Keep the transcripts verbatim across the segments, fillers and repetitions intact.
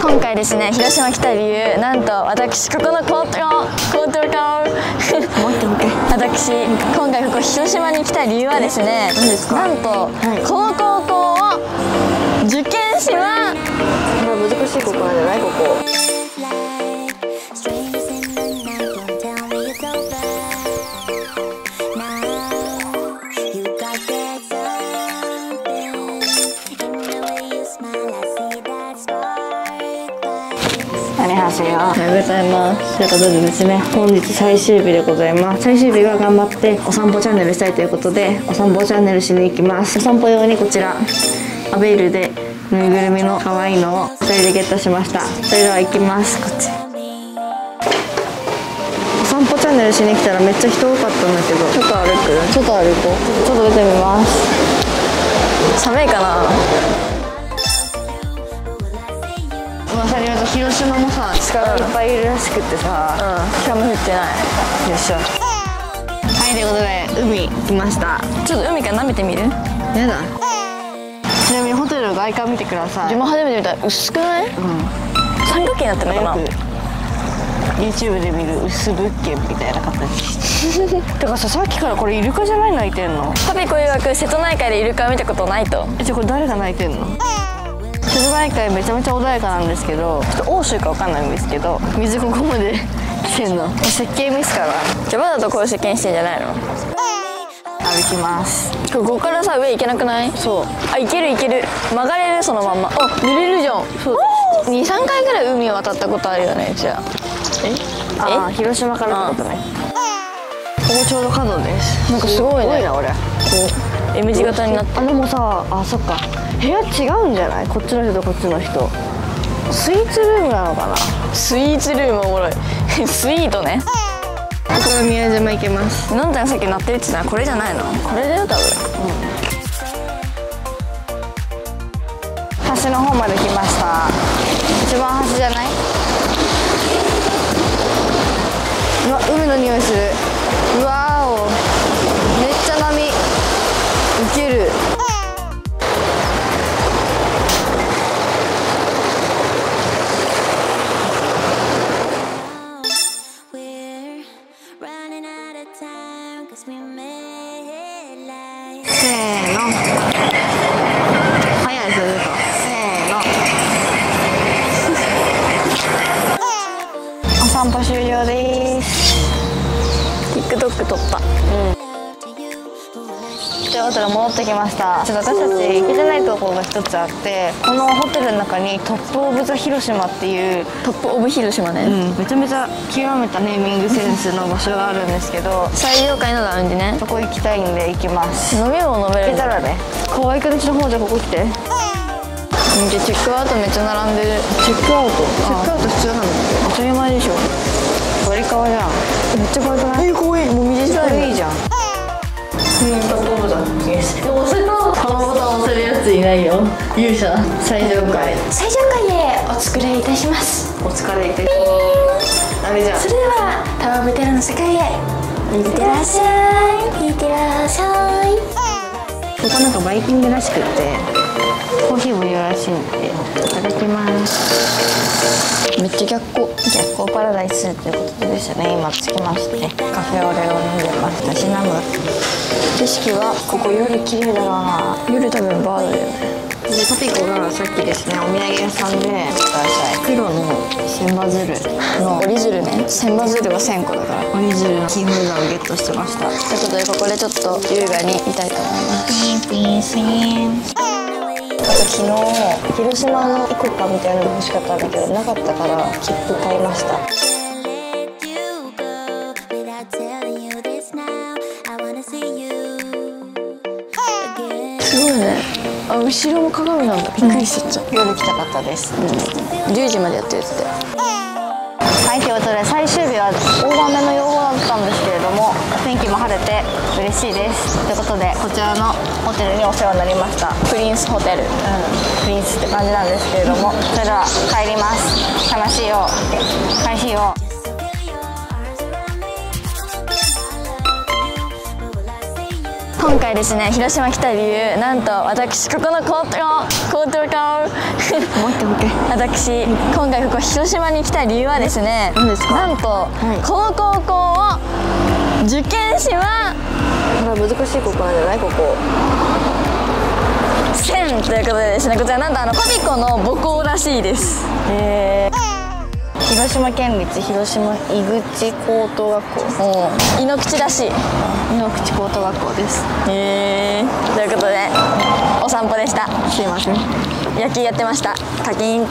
今回ですね、広島来た理由、なんと私ここの校長校長か私今回ここ広島に来た理由はですね、何ですか？なんと、はい、この高校を受験します。これ難しい高校なんじゃない？ここおはようございます。ということでですね、本日最終日でございます。最終日は頑張ってお散歩チャンネルしたいということで、お散歩チャンネルしに行きます。お散歩用にこちらアベールでぬいぐるみの可愛いのをふたりでゲットしました。それでは行きます。こっちお散歩チャンネルしに来たらめっちゃ人多かったんだけど、ちょっと歩くちょっと歩こうちょっと出てみます。寒いかな。噂によると広島もさ、鹿がいっぱいいるらしくってさ、うん、今日も降ってない。よっしゃ。はい、ということで海来ました。ちょっと海から舐めてみる？やだ。ちなみにホテルの外観見てください。自分初めて見たら薄くない？うん、三角形になってるのかな。YouTube で見る薄物件みたいな形。だからさ、さっきからこれイルカじゃない泣いてんの？パピコ曰く瀬戸内海でイルカを見たことないと。え、じゃあこれ誰が泣いてんの？瀬戸内海めちゃめちゃ穏やかなんですけど、ちょっと欧州かわかんないんですけど、水ここまで来てんの設計ミスかな。じゃあわざとこう設計してんじゃないの？歩きます。ここからさ、上行けなくない？そう。あ、行ける行ける。曲がれる、そのまんま。あ、濡れるじゃん。そうに、さんかいぐらい海を渡ったことあるよね、じゃあ。えああ、広島からってことね。ここちょうど角です。なんかすごいね。すごいな、俺。こう M 字型になって。あ、でもさ、あ、そっか、部屋違うんじゃない？こっちの人とこっちの人。スイーツルームなのかな。スイーツルームおもろい。スイートね。ここから宮島行けます。なんだよ、さっき鳴ってるって言ったらこれじゃないの？これだよ多分。うん、橋の方まで来ました。一番端じゃない？うわ、海の匂いする。うわお、めっちゃ波。ウケる。せーの。早いですよ、ずっと。せーの。お散歩終了です。TikTok 撮った。うん。ということで戻ってきました。ちょっと私たち行けてないところが一つあって、このホテルの中にトップオブザ広島っていうトップオブ広島ね、うん、めちゃめちゃ極めたネーミングセンスの場所があるんですけど、最上階のラウンジね。そこ行きたいんで行きます。飲み物飲める。行けたらね。河合くんちの方じゃここ来て。じゃチェックアウトめっちゃ並んでる。チェックアウト。チェックアウト普通なんだって。当たり前でしょ。割り革じゃん。めっちゃ可愛くない？え、可愛い。もう右下いいじゃん。うん、トップオブザ。でも押せた。このボタン押せるやついないよ。勇者。最上階。最上階へお作りいたします。お疲れいたします。あれじゃん。それではタワーホテルの世界へいってらっしゃい。いってらっしゃい。ここなんかバイキングらしくってコーヒーもいるらしいんでいただきます。めっちゃ逆光逆光パラダイスってことでですね、今着きましてカフェオレを飲んでます。たしなむ。景色はここ夜綺麗だろうな。夜多分バーだよね。でパピコがさっきですね、お土産屋さんで黒の千羽鶴の折り鶴ね。千羽鶴は千個だから折り鶴のキーホルダーをゲットしてました。ということでここでちょっと優雅にいたいと思います。ピンピンスイン。あと昨日広島のイコカみたいなのが欲しかったんだけどなかったから切符買いました。すごいね。あ、後ろも鏡なんだ。びっくりしちゃった。夜来たかったです。うん、じゅうじまでやってるって。はい、ということで最終日は大雨の予報だったんですけれども、天気も晴れて嬉しいです。ということでこちらのホテルにお世話になりました。プリンスホテル。うん、プリンスって感じなんですけれども、それでは帰ります。悲しいよ。悲しいよ。今回ですね、広島来た理由、なんと私ここの校長校長かもう一回もう一回。 私今回ここ広島に来た理由はですね、 何ですか？ なんと、はい、この高校を受験しま難しい高校なんじゃないここ。 せんということでですね、こちらなんとあのパピコの母校らしいです。へー。 広島県立広島井口高等学校。 井ノ口らしい。 井ノ口高等学校です。 へえ。ということでお散歩でした。 すいません。 野球やってました。カキーンって。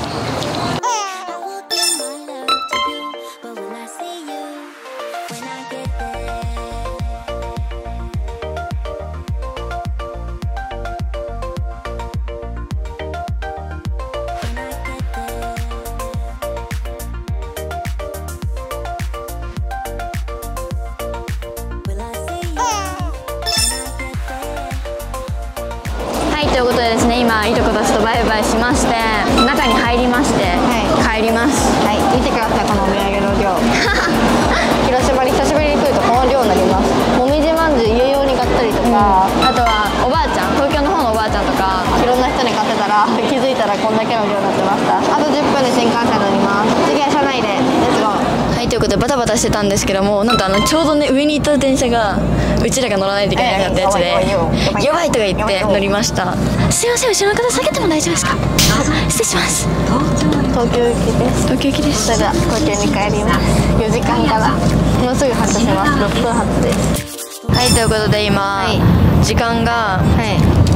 ということでですね、今いとこたちとバイバイしまして中に入りまして、はい、帰ります。 はい、見てくださいこのお土産の量。広島に久しぶりに来るとこの量になります。もみじまんじゅう家用に買ったりとか、 うん、あとはおばあちゃん、東京の方のおばあちゃんとかいろんな人に買ってたら気づいたらこんだけの量になってました。あとじゅっぷんで新幹線乗ります。次は車内でレッツゴー。 はい、ということでバタバタしてたんですけども、なんとあのちょうどね上に行った電車がうちらが乗らないといけなかったやつで「やばい」とか言って乗りました。すいません、後ろの方下げても大丈夫ですか？失礼します。 東京行きです。 東京行きです。 それでは東京に帰ります。よじかんからもうすぐ発車します。ろっぷん発です。 はい、ということで今、はい、時間が、 はい、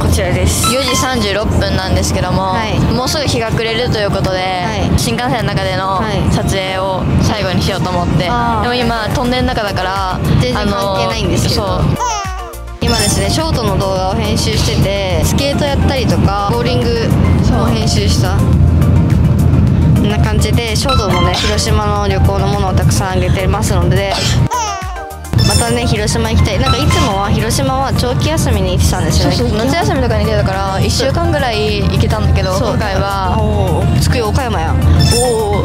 こちらです。よじさんじゅうろっぷんなんですけども、はい、もうすぐ日が暮れるということで、はい、新幹線の中での撮影を最後にしようと思って、はい、でも今トンネルの中だから全然関係ないんですけど、今ですねショートの動画を編集してて、スケートやったりとかボーリングを編集したこんな感じで、ショートもね広島の旅行のものをたくさんあげてますので、またね広島行きたい。なんかいつもは広島は長期休みに行ってたんですよね。 そうそう、夏休みとかに行ってたからいっしゅうかんぐらい行けたんだけど、今回はおおつくよ岡山や。おお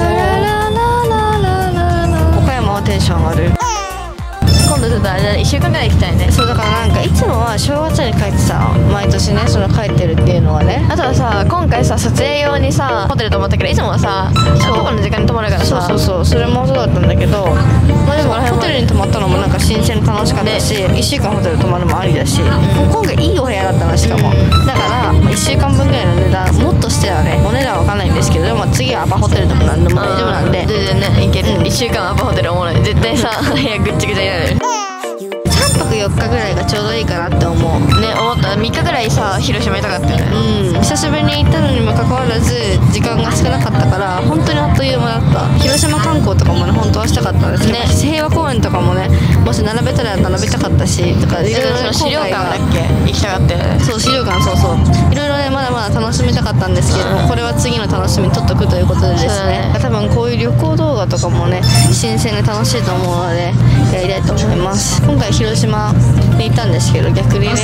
岡山はテンション上がる。 今度ちょっとあれだね、いっしゅうかんぐらい行きたいね。 そうだからなんかいつもは正月に帰ってさ、毎年ねその帰ってるっていうのはね。 あとはさ、今回さ撮影用にさホテル泊まったけど、いつもはさパパの時間に泊まるからさ、 そうそうそう、それもそうだったんだけど、まあでもホテルに泊まったのもなんか新鮮で楽しかったし、ね、いっしゅうかんホテル泊まるのもありだし、うん、今回いいお部屋だったのしかも、うん、だから、まあ、いっしゅうかんぶんぐらいの値段、もっとしてはねお値段わかんないんですけど、でも次はアパホテルとかなんでも大丈夫なんで全然ねいける、うん、いっしゅうかんアパホテルおもろい。絶対さ部屋ぐっちゃぐちゃになる。 さんぱくよっかぐらいがちょうどいいかなって思うね。思った。みっかぐらいさ広島いたかったよね。 うん、久しぶりに行ったのにもかかわらず時間が少なかったから本当にあっという間だった。広島観光とかもね本当はしたかったんですけど、ね、平和公園とかもねもし並べたら並べたかったしとか、いろいろ資料館だっけ行きたかったよね。 そう資料館、そうそう、いろいろねまだまだ楽しみたかったんですけども、これは次の楽しみに取っとくということでですね、多分こういう旅行動画とかもね新鮮で楽しいと思うのでやりたいと思います。今回広島に行ったんですけど逆にね、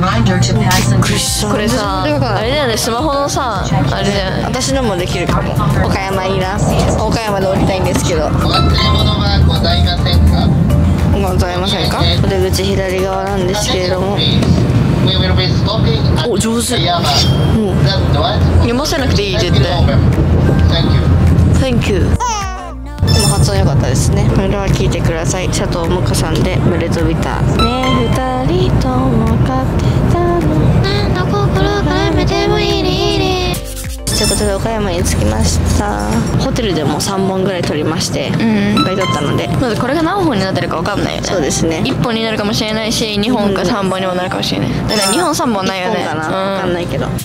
これさあれだよね、スマホのさあれだよね、 私のもできるかも。岡山いいな、岡山で降りたいんですけど。 お忘れ物はございませんか？ ございませんか？お出口左側なんですけれども、 お上手。うん、読ませなくていい絶対。 Thank you。 でも発音良かったですね。これは聞いてください。佐藤萌歌さんでムレとビター。ねえ二人とも買ってたの、何の心からめてもいいねいいね。ということで岡山に着きました。ホテルでもさんぼんぐらい撮りまして、うん、いっぱい撮ったので、 まずこれが何本になってるか分かんないよね。 そうですね、 いっぽんになるかもしれないしにほんかさんぼんにもなるかもしれない。だからにほんさんぼんないよね。いっぽんかな、分かんないけど。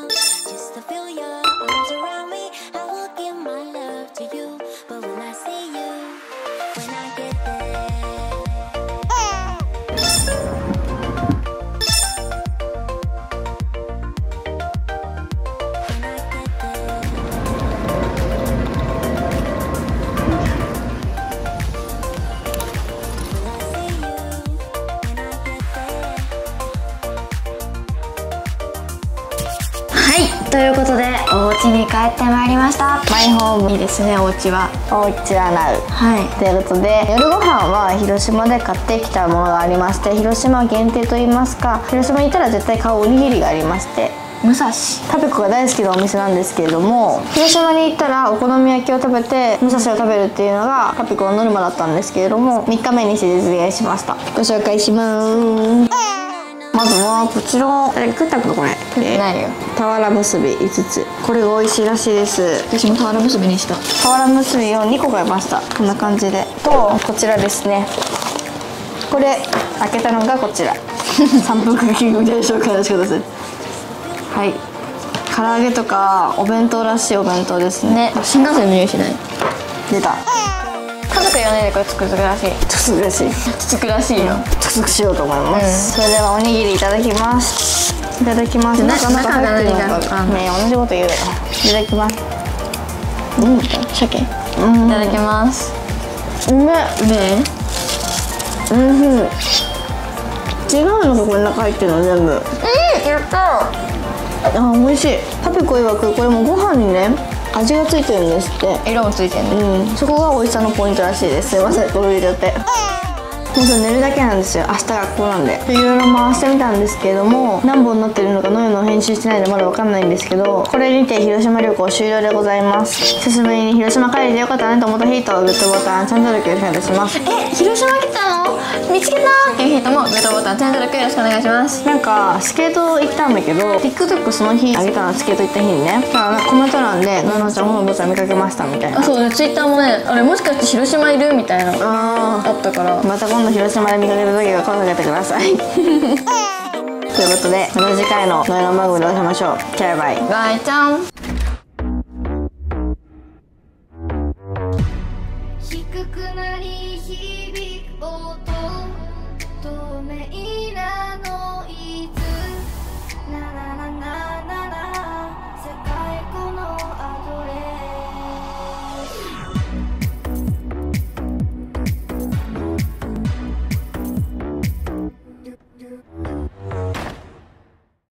ということでお家に帰ってまいりました。マイホームいいですね、お家は。 お家はなう。はい、ということで夜ご飯は広島で買ってきたものがありまして、広島限定といいますか、広島にいたら絶対買うおにぎりがありまして、 武蔵。 パピコが大好きなお店なんですけれども、広島に行ったらお好み焼きを食べて武蔵を食べるっていうのがパピコのノルマだったんですけれども、みっかめにして実現しました。ご紹介します。まずはこちら、え食ったかこれ食ってないよ。 俵結びいつつ、これが美味しいらしいです。 私も俵結びにした。 俵結びをにこ買いました。こんな感じで。とこちらですね、これ開けたのがこちらさんぷんクッキングで紹介の仕方です。はい、唐揚げとかお弁当らしいお弁当ですね。 ね、新幹線の匂いしない？ 出た。 家族よねんでこれ作るらしい。 作るらしい。 作るらしいよ。 作しようと思います。それではおにぎりいただきます。いただきます。 な中中が何がね、同じこと言うよ。いただきます。うん、 鮭。いうん、 ただきます。 うめえ。 うめえ。 うん、違うのがこの中入ってるの全部。 うん、やった。 あ、美味しい。パピコ曰くこれもご飯にね味がついてるんですって。 色もついてるね。 うん、そこが美味しさのポイントらしいです。すいません、これ入れちゃって。もうそれ寝るだけなんですよ。明日学校なんで。いろいろ回してみたんですけれども、何本になってるのかノヨの編集してないのでまだわかんないんですけど、これにて広島旅行終了でございます。久しぶりに広島帰りでよかったねと思った人とグッドボタン、チャンネル登録よろしくお願いします。 え、広島来たの？見つけたっていう人もグッドボタン、チャンネル登録よろしくお願いします。 なんかスケート行ったんだけど TikTok その日あげたの、スケート行った日にね。だからなんかコメント欄で「ののちゃんほのぼちゃん見かけました」みたいな。 あ、そうね、ツイッターもね、あれもしかして広島いるみたいなああったから、 また今度広島で見かけた時は声かけてくださいということで、また次回の「のよのマグでお会いしましょう。バイバイ。 バイちゃん。